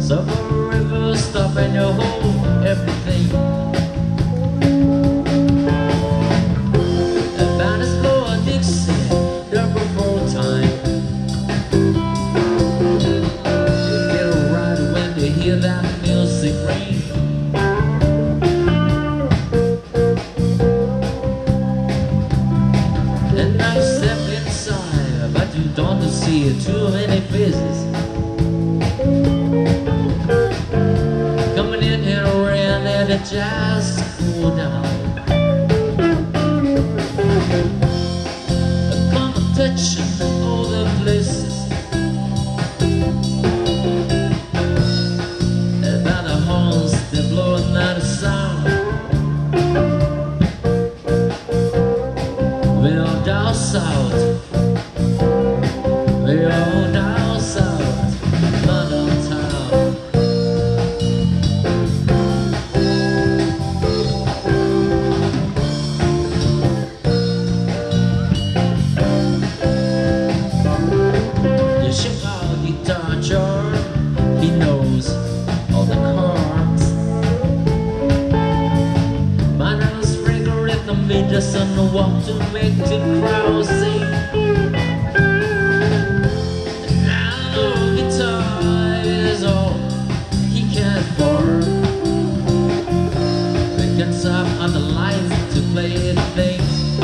Summer river stopping your whole everything. About as low a Dixie, double full time. You get right when you hear that music ring. And now you step inside, but you don't see too many faces. Coming in here around and it just cool down. Come and touch all the places. About the horns, they're blowing out a sound. We're all down south. We're all down south, London town. The Chicago guitar chart, he knows all the chords. My nose finger rhythm, he doesn't know what to make the crowd sing. On the lines to play the thing.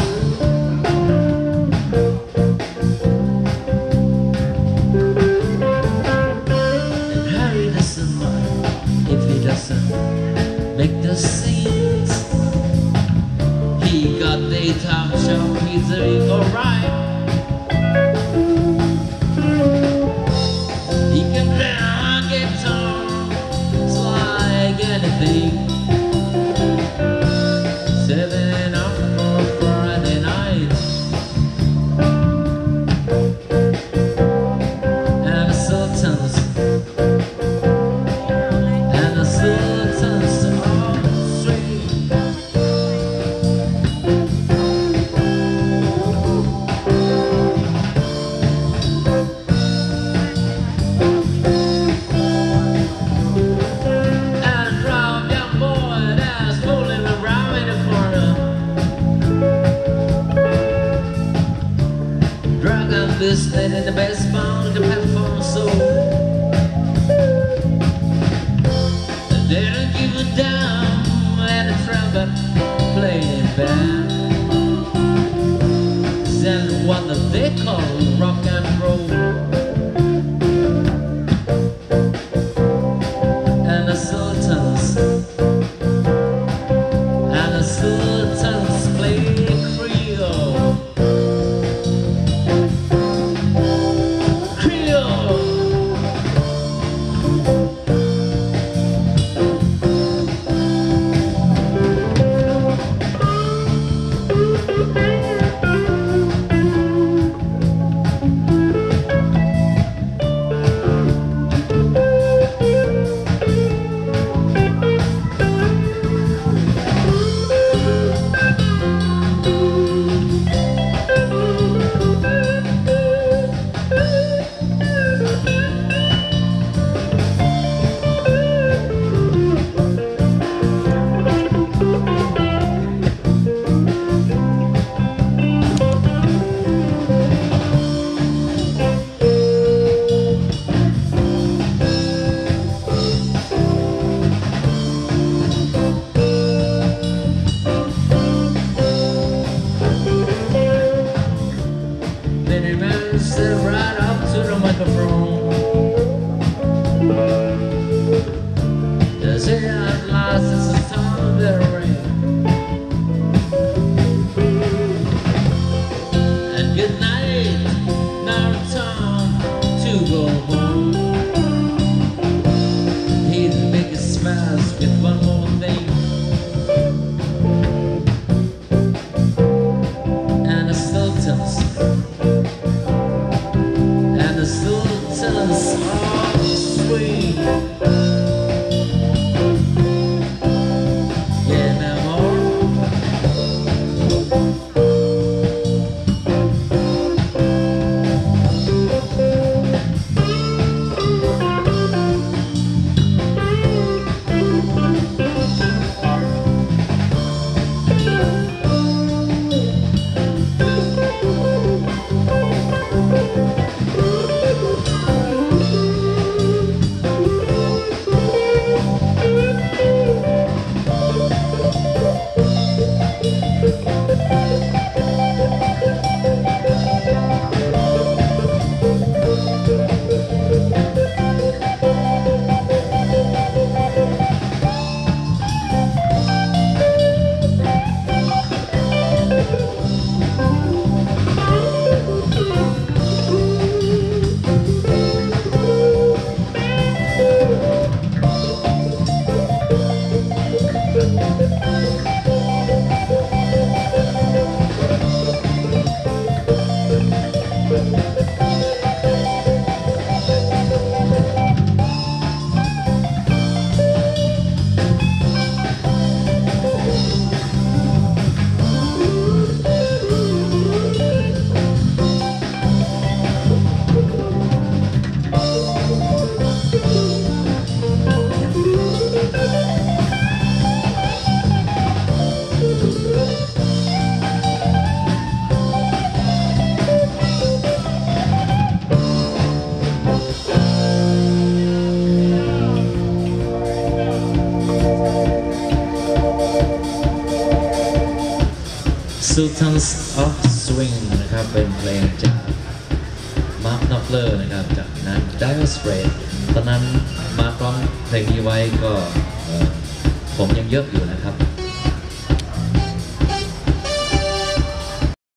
And Harry doesn't mind if he doesn't make the scenes. He got the top shelf, he's doing alright. He can play on guitar, it's like anything. Setting up for Friday night. And the Sultans on the street. And round young boy that's fooling around in the corner. Drug on this night in the best bound to platform soul. They don't give a damn and the trumpet playing band. Send what they call rock and roll. And the Sultans play Creole. Many men step right up to the microphone. They say at last it's the time of their reign. And good night, now it's time to go home. He's the biggest smash with one more thing. And the Sultans are sweet. Yeah, now more. Sultans of Swing นะครับเป็นเพลงจากมาร์ค น็อกเลอร์นะครับจากนั้น Dire Straits ตอนนั้นมาร์คร้องเพลงนี้ไว้ก็ผมยังเยอะอยู่นะครับ